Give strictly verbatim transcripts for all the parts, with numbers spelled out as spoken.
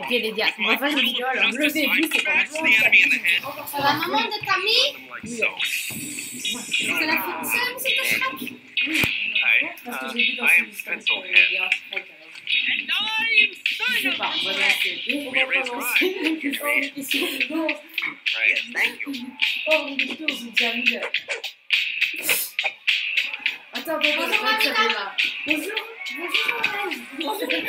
Ok les gars, on va faire une vidéo, alors levez-vous, c'est pas bon. La maman de Camille, Oui, c'est la fille seule, c'est ton Shrek. parce que j'ai vu dans une histoire. And I'm Je sais pas, voilà, c'est... On va pas lancer une question de Right. Thank you. Oh, mon Dieu, on s'est déjà mis là. Attends, attends, attends, Bonjour, attends, ça Amina. fait là. Bonjour, bonjour, bonjour, I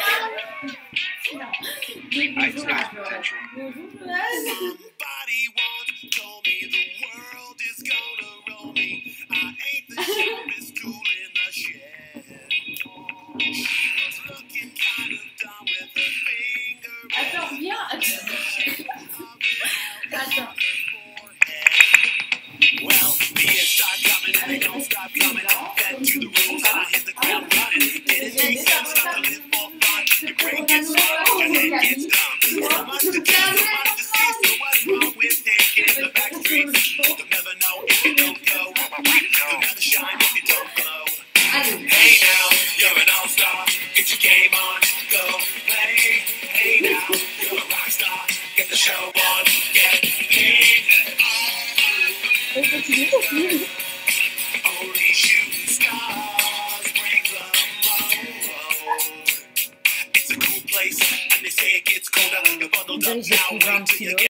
bonjour, take potential. bonjour, Somebody once told me the world is gonna roll me. I ain't the cheapest tool in the shed. She was looking kind of dumb with her finger Attends, viens, attends. Attends. Well, the years start coming and they don't stop coming. Back to the rules and I hit the ground running. Didn't make sense not to live for fun. Your brain gets smart, your head gets dumb. So much to do, so much to see. So what's wrong with taking the back streets? You'll never know if you don't go. You'll never shine if you don't glow. Hey now, you're an all-star. Get your game on, go play. Hey now, you're a rock star. Get the show on, get paid. Only shooting stars bring the road. It's a cool place, and they say it gets colder. You're bundled up now, wait till you get